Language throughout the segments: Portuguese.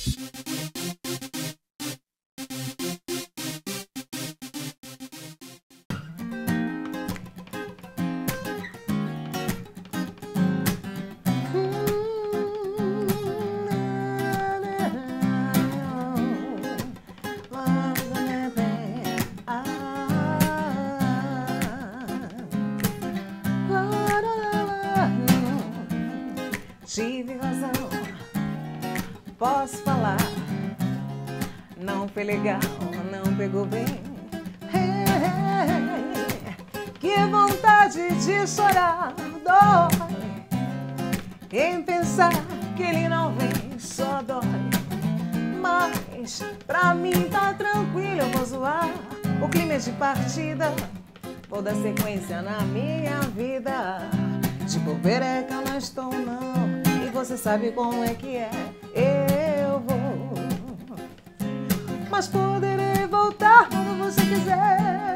Tive razão, posso falar. Não foi legal, não pegou bem. Que vontade de chorar, dói. Em pensar que ele não vem, só dói. Mas pra mim tá tranquilo, eu vou zoar. O clima é de partida, vou dar sequência na minha vida. De bobeira é que eu não estou não. E você sabe como é que é, eu vou. Mas poderei voltar quando você quiser.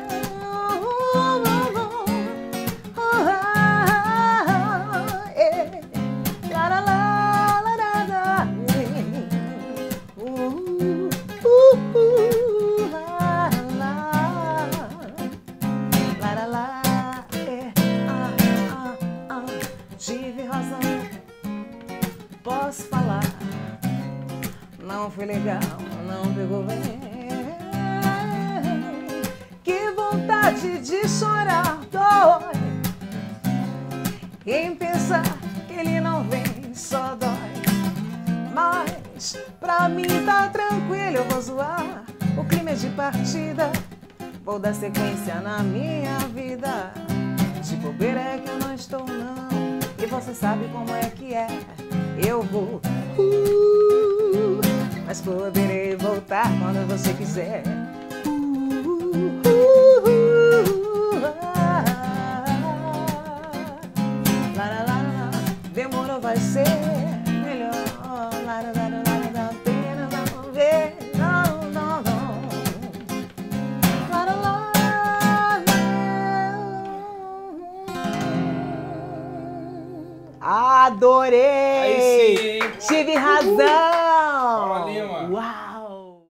Tive razão, posso falar. Não foi legal, não pegou bem. Que vontade de chorar, dói. Em pensar que ele não vem, só dói. Mas pra mim tá tranquilo, eu vou zoar. O clima é de partida, vou dar sequência na minha vida. De bobeira é que eu não estou não. E você sabe como é que é, eu vou. Mas poderei voltar quando você quiser. Demorou, vai ser melhor. Pena não ver, não. Adorei! Aí sim, hein? Tive razão! Fala, Lima. Uau!